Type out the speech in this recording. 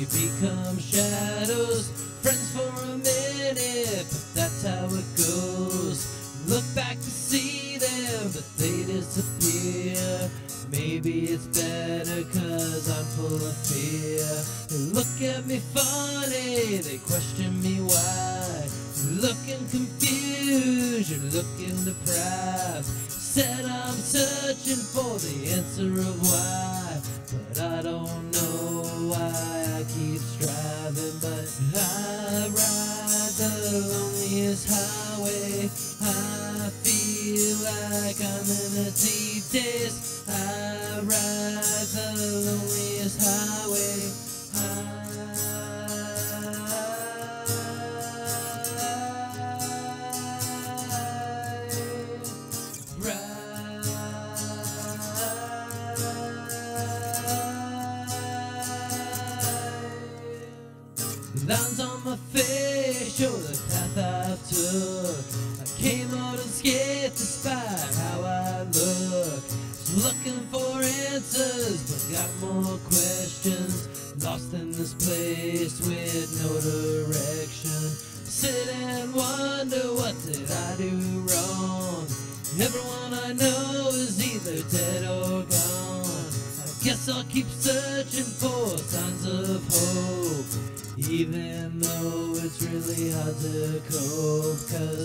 they become shadows, friends for a minute, but that's how it goes. Look back to see them, but they disappear. Maybe it's better 'cause I'm full of fear. They look at me funny, they question me why. You're looking confused, you're looking deprived. Said I'm searching for the answer of why, but I don't know why I keep striving. But I ride the loneliest highway. I feel like I'm in a deep daze. I ride the loneliest highway. Lines on my face show the path I took. I came out unscathed despite how I look. Looking for answers, but got more questions. Lost in this place with no direction. Sit and wonder, what did I do wrong? Everyone I know is either dead or gone. I guess I'll keep searching for signs of hope, even though it's really hard to cope. 'Cause